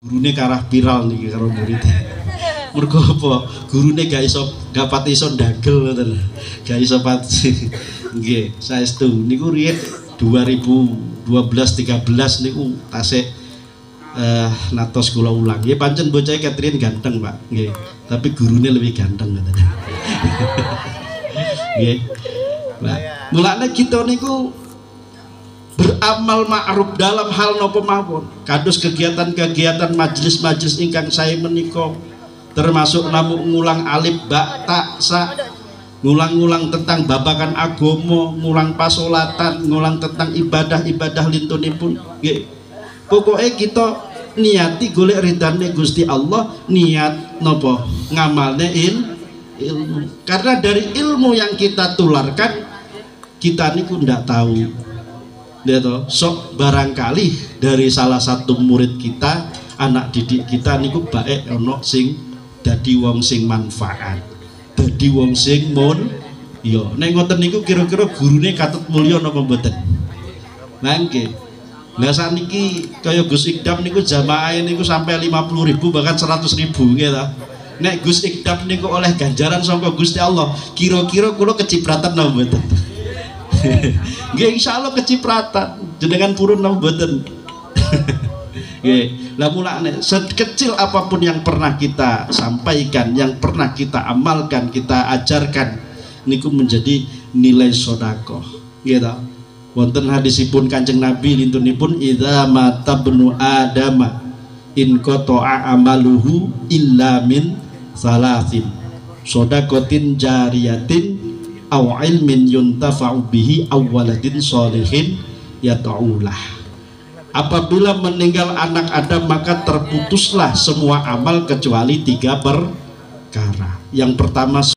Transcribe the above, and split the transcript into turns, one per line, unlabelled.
Gurune karah viral nih karo murid. Mergo apa? Gurune gak pati iso ndagel ngoten. Gak iso pati. Nggih, saestu niku riyen 2012 13 niku tasih natos kula ulang. Ya pancen bocah Catherine ganteng, Pak. Nggih. Tapi gurune lebih ganteng ngoten. Nggih. Nah, mulane kita niku beramal ma'ruf dalam hal napa mawon. Kados kegiatan-kegiatan majelis-majelis ingkang sae menika termasuk namung ngulang alif ba ta sa, ngulang-ngulang tentang babakan agama, ngulang pasolatan, ngulang tentang ibadah-ibadah lintunipun. Nggih. Pokoke kita niati golek ridane Gusti Allah, niat napa ngamalne ilmu. Karena dari ilmu yang kita tularkan kita niku ndak tahu. Lihat toh, sok barangkali dari salah satu murid kita, anak didik kita niku baik ono sing dadi wong sing manfaat, dadi wong sing mun. Yo, nek ngoten niku kira-kira gurune katut mulya napa mboten? Nah nggih. Lah saniki kaya Gus Ikdam niku jamaahe niku sampai 50.000 bahkan 100.000 nggih ta. Nek Gus Ikdam niku oleh ganjaran saka Gusti Allah, kira-kira kula kecipratan napa mboten? Nggih insyaallah kecipratan jenengan purun napa mboten. Nggih lah mulane sekecil apapun yang pernah kita sampaikan, yang pernah kita amalkan, kita ajarkan niku menjadi nilai sedekah. Nggih ta. Wonten hadisipun Kanjeng Nabi lintunipun idza mata bnu adama in qata'a amaluhu illa min salasin shadaqatin jariyatin aw ilmin yuntafa'u bihi aw waladin sholihin yata'ulah. Apabila meninggal anak Adam maka terputuslah semua amal kecuali 3 perkara. Yang pertama